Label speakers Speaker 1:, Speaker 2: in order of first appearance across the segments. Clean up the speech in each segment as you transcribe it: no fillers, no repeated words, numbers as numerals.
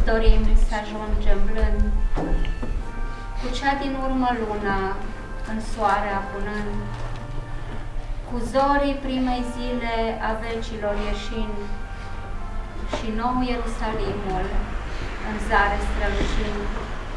Speaker 1: dorim să ajungem blând, cu cea din urmă luna în soare apunând, cu zorii primei zile a vecilor ieșind, și nou Ierusalimul în zare strălucind.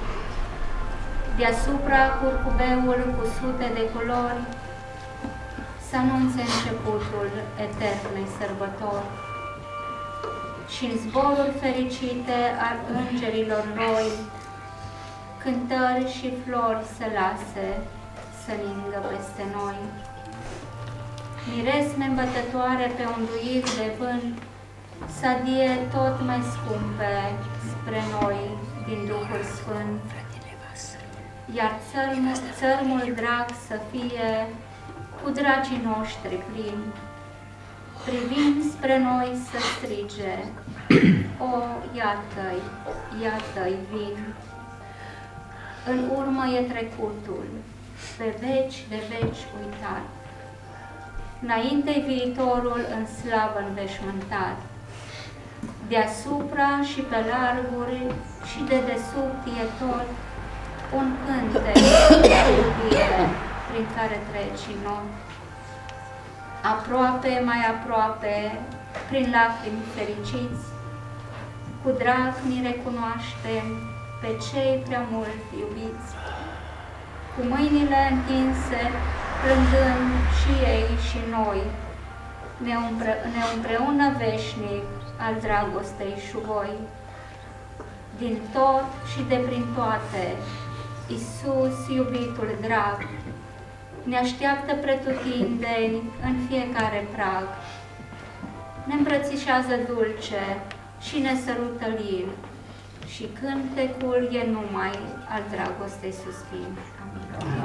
Speaker 1: Deasupra curcubeul cu sute de culori să anunțe începutul eternei sărbători, și în zboruri fericite al îngerilor roi, cântări și flori să lase să ningă peste noi. Miresme îmbătătoare pe unduiri de vânt să adie tot mai scumpe spre noi din Duhul Sfânt, iar țărmul drag să fie cu dragii noștri plin, privind spre noi să strige: o, iată-i, iată-i vin. În urmă e trecutul, pe veci de veci uitat, înainte-i viitorul în slavă înveșmântat. Deasupra și pe larguri și de desubt e tot un cântec de iubire prin care treci noi. Aproape, mai aproape, prin lacrimi fericiți, cu drag ni recunoaștem pe cei prea mult iubiți. Cu mâinile întinse, plângând și ei și noi, ne împreună veșnic al dragostei șuvoi. Din tot și de prin toate, Iisus, iubitul drag, ne așteaptă pretutindeni în fiecare prag. Ne îmbrățișează dulce și ne sărută lin, și cântecul e numai al dragostei suspin. Amin.